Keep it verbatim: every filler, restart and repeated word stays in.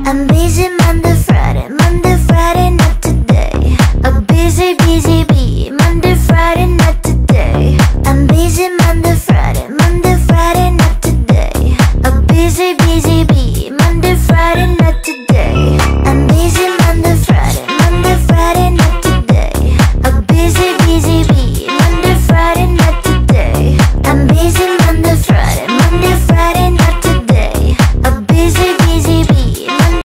I'm busy Monday, Friday, Monday, Friday, not today. A busy, busy bee.